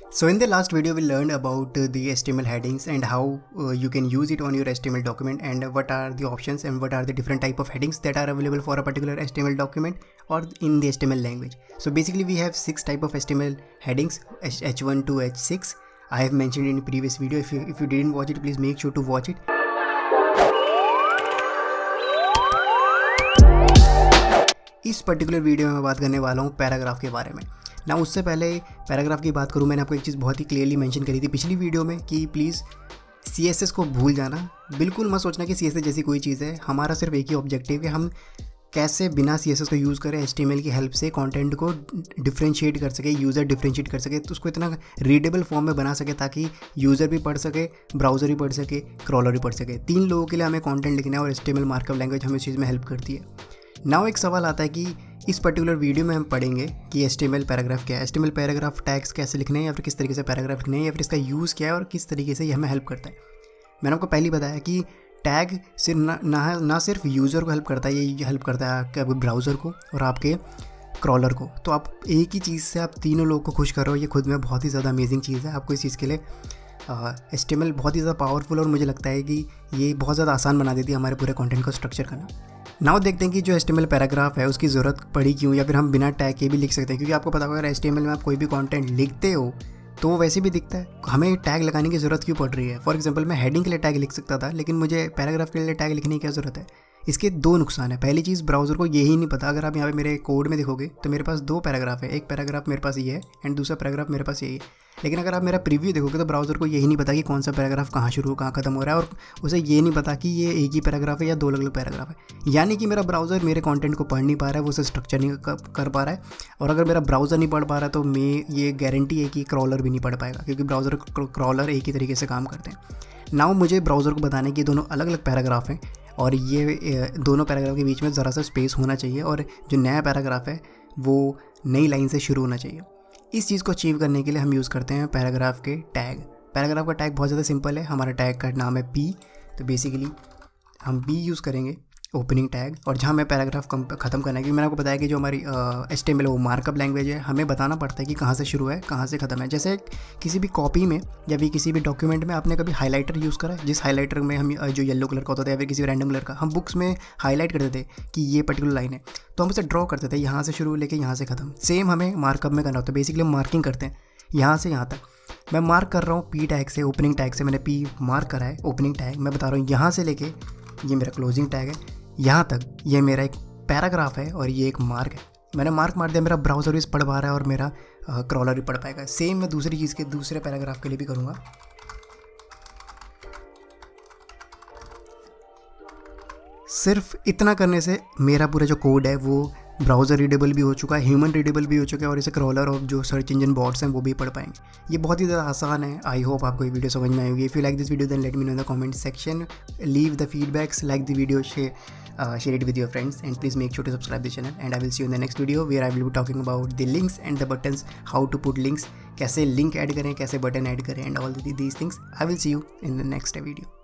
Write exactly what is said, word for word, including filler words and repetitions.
So in the last video we learned about uh, the H T M L headings and how uh, you can use it on your H T M L document, and what are the options and what are the different type of headings that are available for a particular H T M L document or in the H T M L language. So basically we have six type of H T M L headings, H one to H six. I have mentioned in the previous video. If you if you didn't watch it, please make sure to watch it. इस particular video में मैं बात करने वाला हूँ paragraph के बारे में ना। उससे पहले पैराग्राफ की बात करूँ, मैंने आपको एक चीज़ बहुत ही क्लियरली मेंशन करी थी पिछली वीडियो में कि प्लीज़ सी एस एस को भूल जाना। बिल्कुल मत सोचना कि सी एस एस जैसी कोई चीज़ है। हमारा सिर्फ एक ही ऑब्जेक्टिव है, हम कैसे बिना सी एस एस को यूज़ करें एच टी एम एल की हेल्प से कंटेंट को डिफ्रेंशिएट कर सके, यूज़र डिफ्रेंशिएट कर सके, तो उसको इतना रीडेबल फॉर्म में बना सके ताकि यूज़र भी पढ़ सके, ब्राउज़र भी पढ़ सके, क्रॉलर भी पढ़ सके। तीन लोगों के लिए हमें कंटेंट लिखना है और H T M L markup language हमें इस चीज़ में हेल्प करती है। नाउ एक सवाल आता है कि इस पर्टिकुलर वीडियो में हम पढ़ेंगे कि H T M L paragraph क्या है, H T M L paragraph tags कैसे लिखने हैं, या फिर किस तरीके से पैराग्राफ लिखने हैं, या फिर इसका यूज़ क्या है और किस तरीके से ये हमें हेल्प करता है। मैंने आपको पहले बताया कि टैग सिर्फ ना ना, ना सिर्फ यूज़र को हेल्प करता है, ये हेल्प करता है आपके ब्राउज़र को और आपके क्रॉलर को। तो आप एक ही चीज़ से आप तीनों लोगों को खुश कर रहे हो, ये खुद में बहुत ही ज़्यादा अमेजिंग चीज़ है। आपको इस चीज़ के लिए एच टी एम एल बहुत ही ज़्यादा पावरफुल, और मुझे लगता है कि ये बहुत ज़्यादा आसान बना देती है हमारे पूरे कंटेंट को स्ट्रक्चर करना। नाउ देखते हैं कि जो H T M L paragraph है उसकी ज़रूरत पड़ी क्यों, या फिर हम बिना टैग के भी लिख सकते हैं। क्योंकि आपको पता होगा अगर एच टी एम एल में आप कोई भी कंटेंट लिखते हो तो वो वैसे भी दिखता है, हमें टैग लगाने की ज़रूरत क्यों पड़ रही है। फॉर एग्जांपल मैं हेडिंग के लिए टैग लिख सकता था, लेकिन मुझे पैराग्राफ के लिए टैग लिखने की क्या ज़रूरत है। इसके दो नुकसान है। पहली चीज़, ब्राउज़र को यही नहीं पता। अगर आप यहाँ पे मेरे कोड में देखोगे तो मेरे पास दो पैराग्राफ है, एक पैराग्राफ मेरे पास ये है एंड दूसरा पैराग्राफ मेरे पास यही है। लेकिन अगर आप मेरा प्रीव्यू देखोगे तो ब्राउज़र को यही नहीं पता कि कौन सा पैराग्राफ कहाँ शुरू कहाँ खत्म हो रहा है, और उसे ये नहीं पता कि ये एक ही पैराग्राफ है या दो अलग अलग पैराग्राफ है। यानी कि मेरा ब्राउज़र मेरे कंटेंट को पढ़ नहीं पा रहा है, वो उसे स्ट्रक्चर नहीं कर पा रहा है। और अगर मेरा ब्राउज़र नहीं पढ़ पा रहा है तो मैं ये गारंटी है कि क्रॉलर भी नहीं पढ़ पाएगा, क्योंकि ब्राउज़र क्रॉलर एक ही तरीके से काम करते हैं। नाउ मुझे ब्राउज़र को बताने कि दोनों अलग अलग पैराग्राफ हैं और ये दोनों पैराग्राफ के बीच में ज़रा सा स्पेस होना चाहिए, और जो नया पैराग्राफ है वो नई लाइन से शुरू होना चाहिए। इस चीज़ को अचीव करने के लिए हम यूज़ करते हैं पैराग्राफ के टैग। पैराग्राफ का टैग बहुत ज़्यादा सिंपल है। हमारा टैग का नाम है पी, तो बेसिकली हम पी यूज़ करेंगे ओपनिंग टैग, और जहाँ मैं पैराग्राफ ख़त्म करना है। क्योंकि मैंने आपको बताया कि जो हमारी एच टी एम एल वो मार्कअप लैंग्वेज है, हमें बताना पड़ता है कि कहाँ से शुरू है कहाँ से ख़त्म है। जैसे किसी भी कॉपी में या फिर किसी भी डॉक्यूमेंट में आपने कभी हाइलाइटर यूज़ करा है, जिस हाइलाइटर में हम जो येलो कलर का होता था या फिर किसी रैंडम कलर का, हम बुक्स में हाईलाइट करते थे कि ये पर्टिकुलर लाइन है, तो हम उसे ड्रॉ करते थे यहाँ से शुरू लेके यहाँ से ख़त्म। सेम हमें मार्कअप में करना होता है। बेसिकली हम मार्किंग करते हैं यहाँ से यहाँ तक। मैं मार्क कर रहा हूँ पी टैग से, ओपनिंग टैग से मैंने पी मार्क करा है ओपनिंग टैग। मैं बता रहा हूँ यहाँ से लेके ये मेरा क्लोजिंग टैग है, यहाँ तक ये मेरा एक पैराग्राफ है और ये एक मार्क है। मैंने मार्क मार दिया, मेरा ब्राउज़र भी पढ़ पा रहा है और मेरा क्रॉलर भी पढ़ पाएगा। सेम मैं दूसरी चीज़ के दूसरे पैराग्राफ के लिए भी करूँगा। सिर्फ इतना करने से मेरा पूरा जो कोड है वो ब्राउज़र रीडेबल भी हो चुका है, ह्यूमन रीडेबल भी हो चुका है, और इसे क्रॉलर और जो सर्च इंजन बॉट्स हैं वो भी पढ़ पाएंगे। ये बहुत ही ज़्यादा आसान है। आई होप आपको ये वीडियो समझ में आई होगी। If you like this video then let me know in the comment section, leave the feedbacks, like the video, share it with your friends, and please make sure to subscribe the channel, and I will see you in the next video where I will be talking about the links and the buttons, how to put links, कैसे link add करें, कैसे button add करें, and all these things. I will see you in the next video.